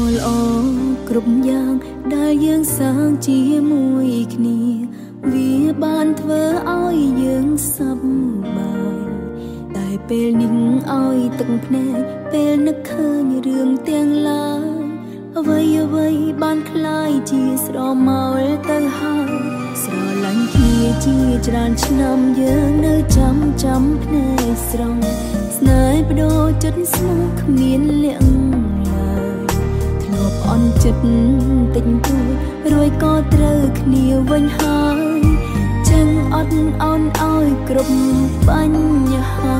ល្អគ្រប់យ៉ាងដែលយើងសាងជាមួយគ្នាវាបានធ្វើឲ្យយើងសប្បាយតែពេលនេះឲ្យទឹកភ្នែកពេលនឹកឃើញរឿងទាំងឡាយអ្វីបានคล้ายជាស្រមោលទៅហើយស្រឡាញ់គ្នាជាច្រើនឆ្នាំយើងនៅចាំភ្នែកស្រង់ស្នេហ៍បដូរចិត្តស្មោះគ្មានលាក់ឡើយធ្លាប់អន់ចិត្តតិចតួចរួយក៏ត្រូវគ្នាវិញហើយចឹងអត់អន់ឲ្យគ្រប់បញ្ហា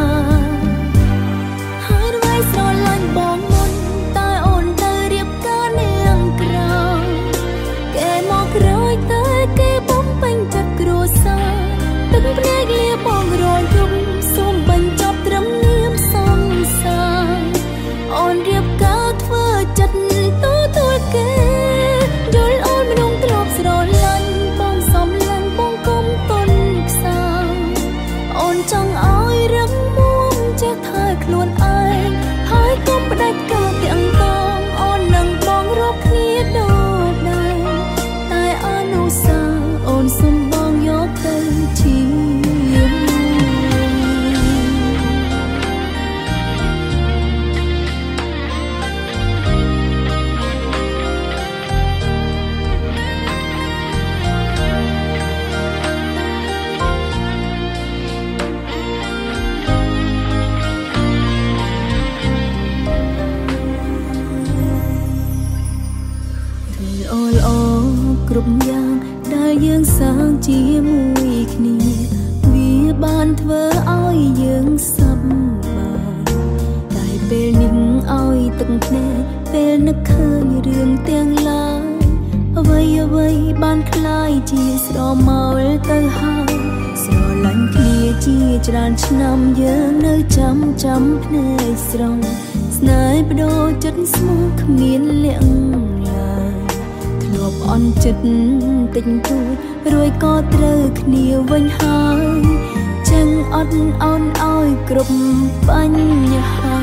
ហើយអ្វីស្រឡាញ់បងមុនតែអូនទៅរៀបការនាងក្រៅគេមកក្រោយតែគេបំពេញចិត្តគ្រួសារទឹកភ្នែកលាបងរយយំសូមបញ្ចប់ត្រឹមនាមសង្សារអូនរៀបការធ្វើចិត្តទទួលគេយល់អូនមនុស្សធ្លាប់ស្រឡាញ់បងសំឡាញ់បងគុំទុនខ្សាអូនចង់ឲ្យរឹងមាំចេះថែខ្លួនឯងហើយកុំផ្ដាច់ការទាំងតងអូននឹងបងរកគ្នាដូចដែរតែអនុសាអូនសុំបងយកទៅជាល្អគ្រប់យ៉ាងដែលយើងសាងជាមួយគ្នាវាបានធ្វើឲ្យយើងសប្បាយតែពេលនេះឲ្យទឹកភ្នែកពេលនឹកឃើញរឿងទាំងឡាយអ្វីបានคล้ายជាស្រមោលទៅហើយស្រឡាញ់គ្នាជាច្រើនឆ្នាំយើងនៅចាំភ្នែកស្រង់ស្នេហ៍បដូរចិត្តស្មោះគ្មានលាក់ឡើយធ្លាប់អន់ចិត្តតិចតួចរួយក៏ត្រូវគ្នាវិញហើយចឹងអត់អន់ឲ្យគ្រប់បញ្ហា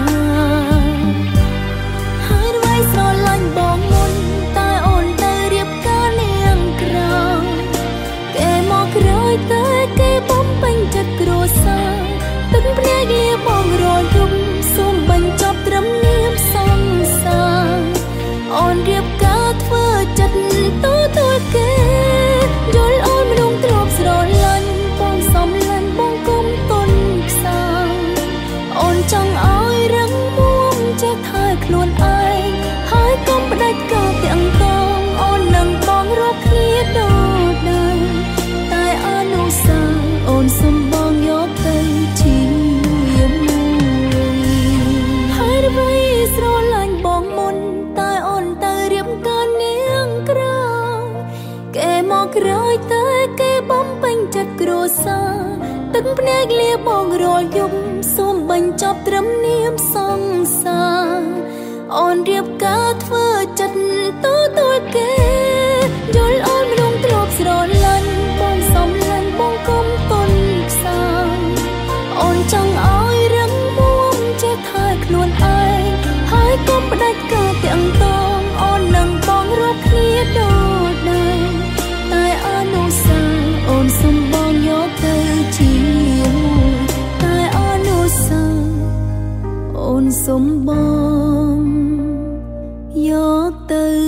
ហើយអ្វីស្រឡាញ់បងមុនតែអូនទៅរៀបការនាងក្រៅគេមកក្រោយតែគេបំពេញចិត្តគ្រួសារទឹកភ្នែកលាបងរយយំសូមបញ្ចប់ត្រឹមនាមសង្សារអូនរៀបការធ្វើចិត្តទទួលគេយល់អូនមនុស្សធ្លាប់ស្រឡាញ់បងសំឡាញ់បងគុំទុនខ្សាអូនចង់ឲ្យរឹងមាំចេះថែខ្លួនឯងហើយកុំផ្ដាច់ការទាំងតងអូននឹងបងរកគ្នាដូចដែរតែអនុសាអូនសុំបងយកទៅជាមួយហើយអ្វីស្រឡាញ់បងមុនតែអូនទៅរៀបការនាងក្រៅគេមកក្រោយតែគេបំពេញចិត្តគ្រួសារទឹកភ្នែកលាបងរយយំសូមបញ្ចប់ត្រឹមនាមសង្សារអូនរៀបការធ្វើចិត្តទទួលគេយល់អូនមនុស្សធ្លាប់ស្រឡាញ់បងសំឡាញ់បងគុំទុនខ្សាអូនចង់ឲ្យរឹងមាំចេះថែខ្លួនឯងហើយកុំផ្ដាច់ការទាំងតងអូននឹងបងរកគ្នាដូចដែរតែអនុសាអូនសុំបងយកទៅជាមួយតែអនុសាអូនសុំបងយកទៅ